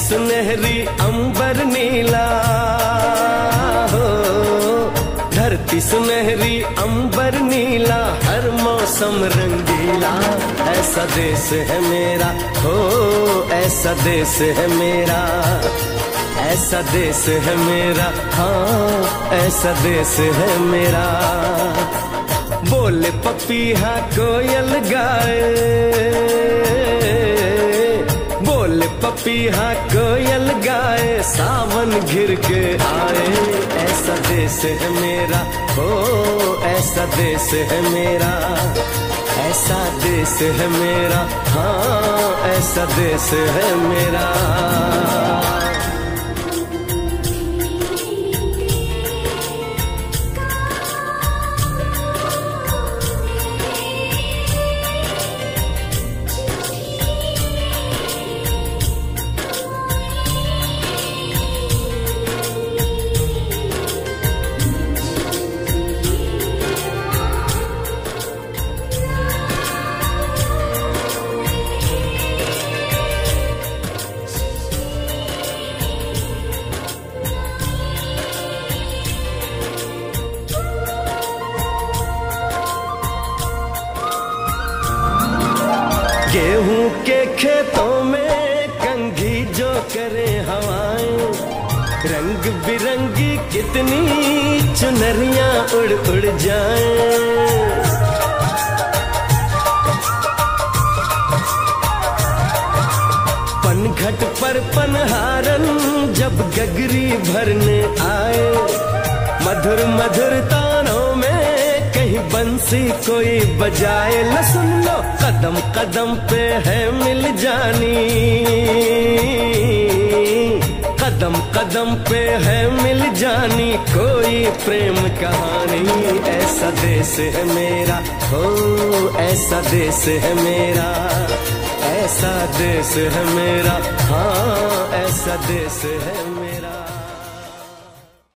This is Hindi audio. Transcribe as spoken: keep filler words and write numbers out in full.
सुनहरी अंबर नीला हो, धरती सुनहरी अंबर नीला, हर मौसम रंगीला। ऐसा देश है मेरा हो, ऐसा देश है मेरा, ऐसा देश है मेरा, हाँ ऐसा देश है मेरा। बोले पपीहा कोयल गाए, बोले पपीहा कोयल गाए, सावन घिर के आए। ऐसा देश है मेरा हो, ऐसा देश है मेरा, ऐसा देश है मेरा, हाँ ऐसा देश है मेरा। गेहूं के खेतों में कंघी जो करे हवाएं, रंग बिरंगी कितनी चुनरियां उड़ उड़ जाएं। पनघट पर पनहारन जब गगरी भरने आए, मधुर मधुर तानों में कहीं बंसी कोई बजाए। ल सुन लो कदम कदम पे है मिल जानी, कदम कदम पे है मिल जानी कोई प्रेम कहानी। ऐसा देश है मेरा हो, ऐसा देश है मेरा, ऐसा देश है मेरा, हाँ ऐसा देश है मेरा।